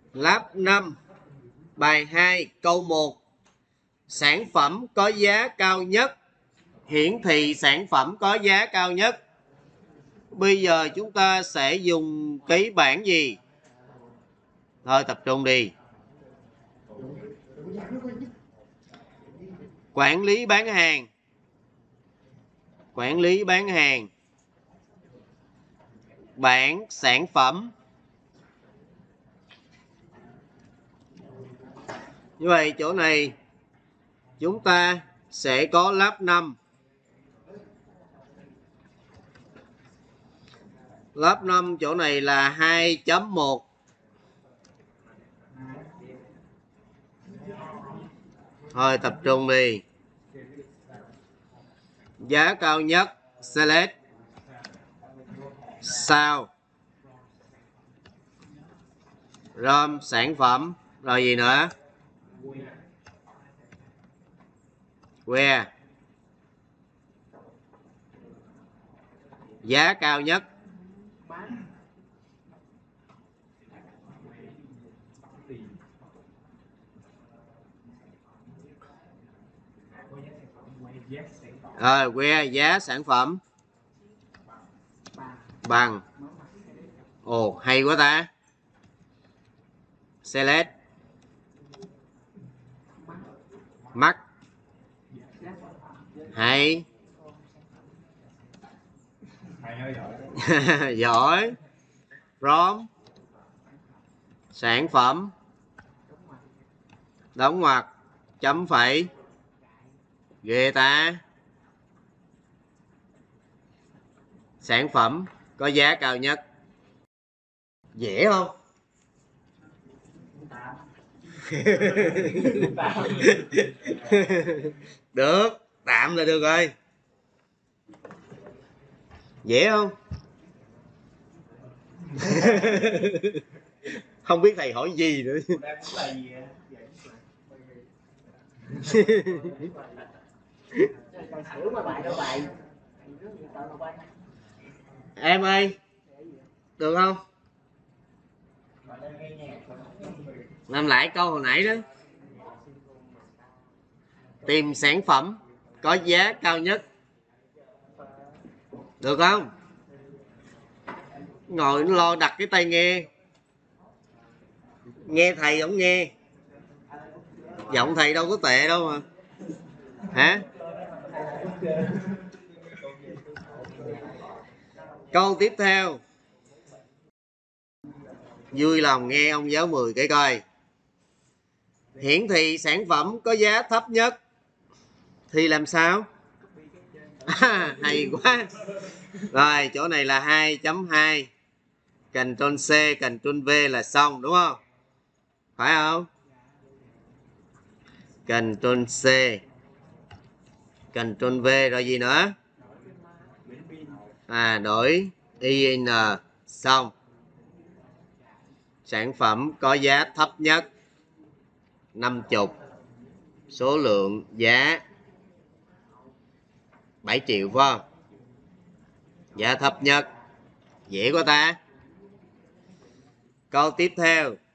Lab 5. Bài 2 câu 1. Sản phẩm có giá cao nhất. Hiển thị sản phẩm có giá cao nhất. Bây giờ chúng ta sẽ dùng cái bảng gì? Thôi tập trung đi. Quản lý bán hàng. Quản lý bán hàng. Bảng sản phẩm. Như vậy chỗ này chúng ta sẽ có lab 5. Lab 5 chỗ này là 2.1. Thôi tập trung đi. Giá cao nhất select. Sao ROM sản phẩm. Rồi gì nữa? Where giá cao nhất. Rồi where giá sản phẩm bằng. Ồ hay quá ta. Select mắc. Hay. Giỏi. From sản phẩm đóng ngoặc chấm phẩy. Ghê ta. Sản phẩm có giá cao nhất. Dễ không? Được, tạm là được rồi. Dễ không? Không biết thầy hỏi gì nữa. Em ơi, được không? Làm lại câu hồi nãy đó. Tìm sản phẩm có giá cao nhất. Được không? Ngồi nó lo đặt cái tai nghe. Nghe thầy không nghe. Giọng thầy đâu có tệ đâu mà. Hả? Câu tiếp theo. Vui lòng nghe ông giáo 10 cái coi. Hiển thị sản phẩm có giá thấp nhất. Thì làm sao? Hay quá. Rồi chỗ này là 2.2. Ctrl C, Ctrl V là xong đúng không? Phải không? Ctrl C, Ctrl V rồi gì nữa? Đổi IN xong. Sản phẩm có giá thấp nhất 50. Số lượng giá 7 triệu phải không? Giá thấp nhất. Dễ quá ta. Câu tiếp theo.